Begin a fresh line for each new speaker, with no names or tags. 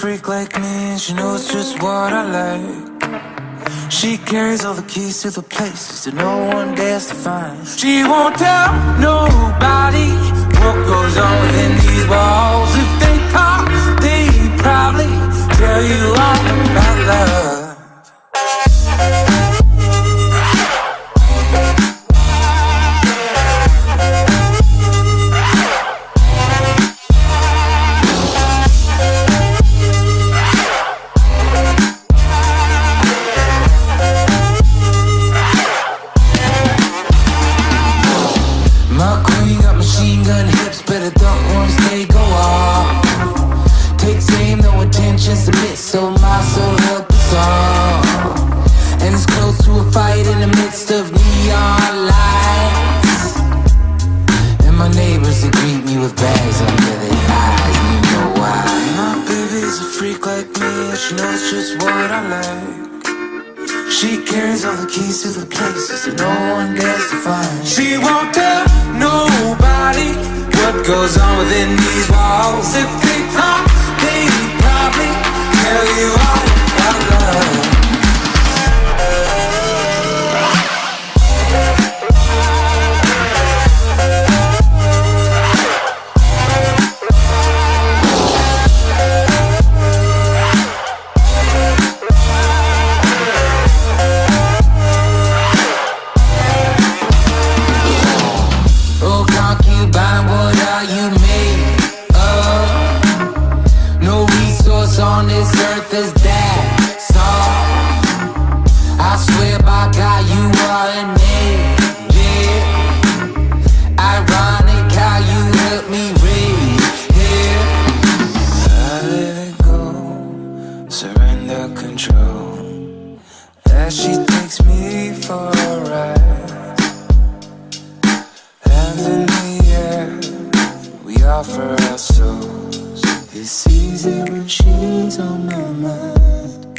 freak like me, and she knows just what I like. She carries all the keys to the places that no one dares to find. She won't tell nobody what goes on within these walls. If they talk, they probably tell you all about love. So my soul help us all. And it's close to a fight in the midst of neon lights. And my neighbors, they greet me with bags under their eyes. And you know why. My baby's a freak like me, and she knows just what I like. She carries all the keys to the places that no one dares to find. She won't tell nobody what goes on within these walls. If they talk, they probably tell you all about love. Oh, concubine, what are you made of? No resource on this earth is that soft. I swear by God you are an angel. Ironic how you helped me raise here. I let it go, surrender control, as she takes me for a ride. Hands in the air, we offer our souls. It's easy when she's on my mind.